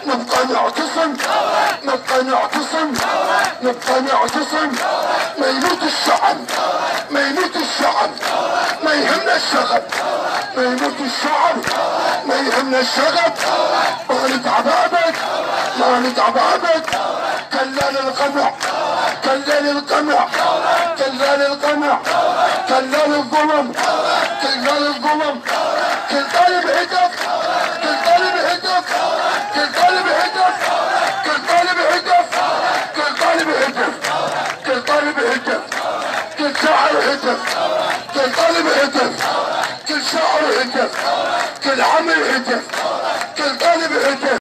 نبقى نعتصم، نبقى نعتصم، نبقى نعتصم. ما يموت الشعب، ما يموت الشعب، ما يهمنا الشغب، ما يموت الشعب، ما يهمنا الشغب. ما نتعب ابد، ما نتعب ابد. كلا للقمع، كلا للقمع، كلا للقمع، كلا للظلم، كلا للظلم. كل طالب هدف، كل طالب هدف، كل طالب هدف، كل طالب هدف، كل طالب هدف، كل طالب هدف، كل شاعر هدف، كل طالب هدف، كل شاعر هدف، كل عمل هدف، كل طالب هدف.